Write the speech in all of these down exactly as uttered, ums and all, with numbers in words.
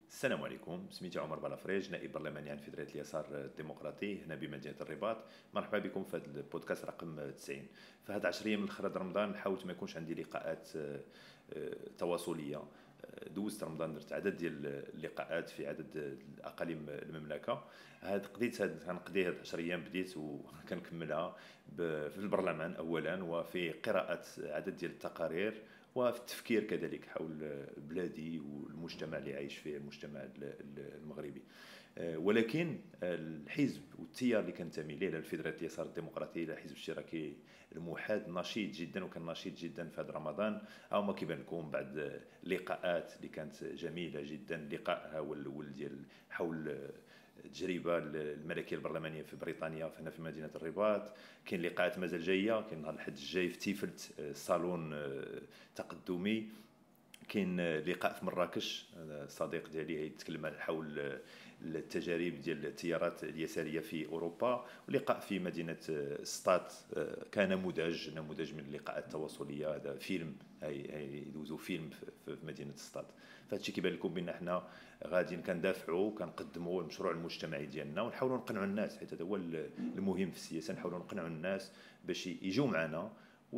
السلام عليكم. سميتي عمر بلافريج، نائب برلماني عن فدرالية اليسار الديمقراطي هنا بمدينة الرباط. مرحبا بكم في هذا البودكاست رقم تسعين. في هذه عشر ايام من الاخر رمضان حاولت ما يكونش عندي لقاءات آه، آه، تواصليه. آه، دوزت رمضان درت عدد ديال اللقاءات في عدد اقاليم المملكه. هاد قضيت هاد غنقضي هاد عشر ايام، بديت وكنكملها ب- في البرلمان اولا، وفي قراءه عدد ديال التقارير، وفي التفكير كذلك حول بلادي والمجتمع اللي عايش فيه، المجتمع ال- ال- المغربي. آه، ولكن الحزب والتيار اللي كنتمي ليه الفيدرالية اليسار الديمقراطي، الى حزب اشتراكي الموحد، نشيط جدا، وكان نشيط جدا في هذا رمضان. او ما كيبان لكم بعد لقاءات اللي كانت جميله جدا. لقاء ها هو الاول ديال حول التجربه الملكيه البرلمانيه في بريطانيا، هنا في مدينه الرباط. كاين لقاءات مازال جايه، كاين نهار الاحد الجاي في تيفلت، آه، صالون آه، تقدمي. كاين لقاء في مراكش، الصديق ديالي يتكلم حول التجارب ديال التيارات اليساريه في اوروبا. ولقاء في مدينه سطات كنموذج نموذج من اللقاءات التواصليه. هذا فيلم، هي يدوزوا فيلم في مدينه سطات. فهادشي كيبان لكم بان حنا غاديين كندافعوا وكنقدموا المشروع المجتمعي ديالنا، ونحاولوا نقنعوا الناس، حيت هذا هو المهم في السياسه. نحاولوا نقنعوا الناس باش يجوا معنا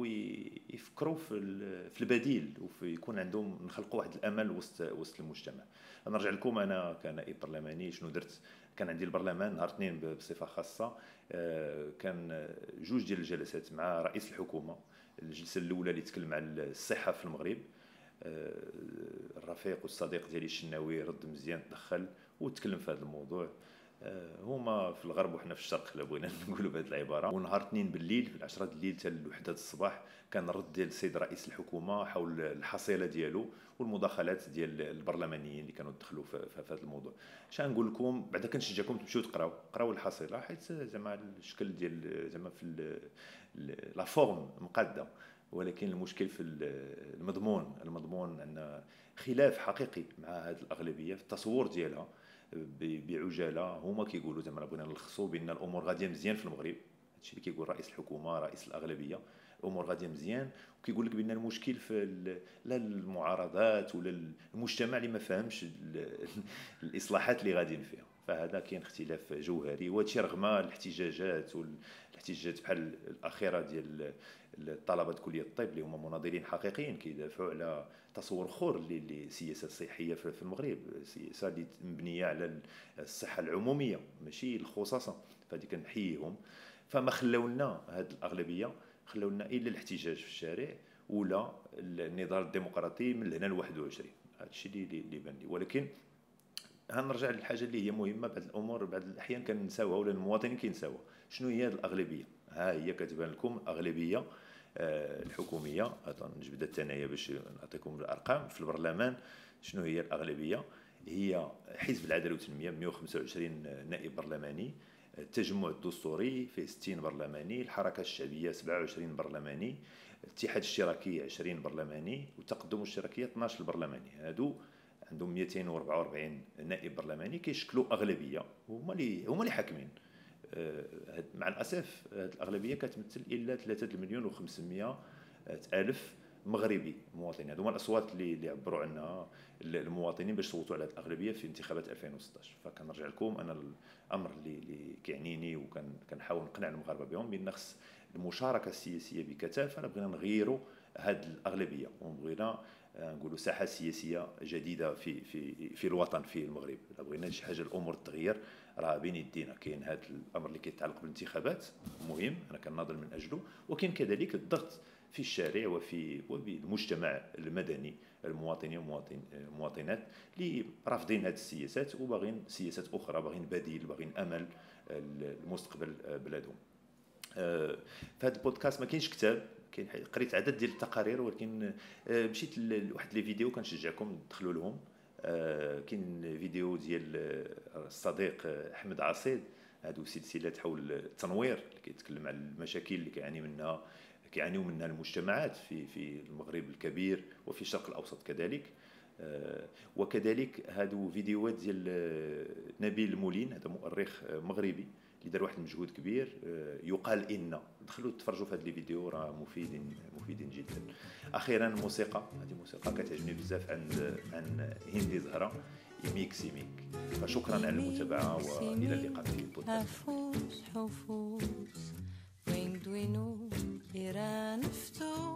ويفكروا في في البديل، وفي يكون عندهم، نخلقوا واحد الامل وسط وسط المجتمع. نرجع لكم انا كنائب برلماني شنو درت. كان عندي البرلمان نهار اثنين بصفه خاصه. آه، كان جوج ديال الجلسات مع رئيس الحكومه. الجلسه الاولى اللي تكلم على الصحه في المغرب. آه، الرفيق والصديق ديالي الشناوي رد مزيان، تدخل وتكلم في هذا الموضوع. آه، هما في الغرب وحنا في الشرق، الا بغينا نقولوا بهذه العباره. ونهار اثنين بالليل في العشرة د الليل حتى الوحده د الصباح كان الرد ديال السيد رئيس الحكومه حول الحصيله ديالو والمداخلات ديال البرلمانيين اللي كانوا دخلوا في, في, في هذا الموضوع. اش نقول لكم بعدا، كنشجعكم تمشيو تقراو قراو الحصيله، حيت زعما الشكل ديال زعما في ال- ال- لا فورم مقاده. ولكن المشكل في المضمون. المضمون ان خلاف حقيقي مع هذه الاغلبيه في التصور ديالها. ب- بعجاله هما كيقولوا زعما بغينا نلخصوا بان الامور غاديه مزيان في المغرب. هادشي اللي كيقول رئيس الحكومه، رئيس الاغلبيه. الامور غاديه مزيان، وكيقول لك بان المشكل في ال- لا المعارضات ولا المجتمع اللي ما فهمش ال- الاصلاحات اللي غاديين فيها. فهذا كاين اختلاف جوهري، وهادشي رغم الاحتجاجات والاحتجاجات بحال الاخيره ديال الطلبه كليه الطب اللي هما مناضلين حقيقيين كيدافعوا على تصور اخر للسياسه الصحيه في المغرب. سياسه اللي مبنيه على الصحه العموميه ماشي الخصاصه. فهادي كنحييهم. فما خلاولنا هاد الاغلبيه، خلاولنا الا الاحتجاج في الشارع ولا النضال الديمقراطي من هنا ل واحد وعشرين. هادشي اللي اللي بان لي. ولكن هنرجع للحاجه اللي هي مهمه. بعض الامور بعض الاحيان كنساوها ولا المواطنين كينساوها. شنو هي هاد الاغلبيه؟ ها هي كتبان لكم اغلبيه آه، الحكوميه. نجبد الثنايا باش نعطيكم الارقام في البرلمان. شنو هي الاغلبيه؟ هي حزب العداله والتنميه مئة وخمسة وعشرين نائب برلماني، التجمع الدستوري فيه ستين برلماني، الحركه الشعبيه سبعة وعشرين برلماني، الاتحاد الاشتراكي عشرين برلماني، والتقدم الاشتراكيه اثناش برلماني. هادو عندهم مئتين وأربعة وأربعين نائب برلماني كيشكلوا اغلبيه، هما اللي هما اللي حاكمين. آه، مع الاسف هذه الاغلبيه كتمثل الا ثلاثة مليون و500 الف مغربي مواطنين. هذوما الاصوات اللي اللي عبروا عنها المواطنين باش صوتوا على هذه الاغلبيه في انتخابات ألفين وستطاش. فكنرجع لكم انا الامر اللي اللي كيعنيني وكنحاول نقنع المغاربه بهم بان خص المشاركه السياسيه بكثافه. انا بغينا نغيروا هذه الاغلبيه، وبغينا آه، نقولوا ساحه سياسيه جديده في في في الوطن في المغرب. الا بغينا شي حاجه الامور تغير راه بين يدينا. كاين هذا الامر اللي كيتعلق بالانتخابات مهم، انا كنناضل من اجله. وكاين كذلك الضغط في الشارع وفي وبالمجتمع المدني، المواطنين والمواطنات اللي رافضين هذه السياسات وباغين سياسات اخرى، باغين بديل، باغين امل المستقبل بلادهم. آه، في هذا البودكاست ما كاينش كتاب، كاين قريت عدد ديال التقارير. ولكن آه، مشيت لواحد لي فيديو كنشجعكم تدخلوا لهم. آه، كاين فيديو ديال آه، الصديق آه، احمد عصيد. هادو سلسلات حول التنوير اللي كيتكلم على المشاكل اللي كيعاني منها كيعانيو منها المجتمعات في في المغرب الكبير وفي الشرق الاوسط كذلك. آه، وكذلك هادو فيديوهات ديال آه، نبيل مولين، هذا مؤرخ آه، مغربي اللي دار واحد المجهود كبير. آه، يقال ان دخلوا تفرجوا في هاد لي فيديو، راه مفيدين مفيدين جدا. اخيرا الموسيقى، هذه موسيقى كتعجبني بزاف عند عن هندي زهره. يميكس يميك. فشكرا على المتابعة وإلى اللقاء في البودكاست.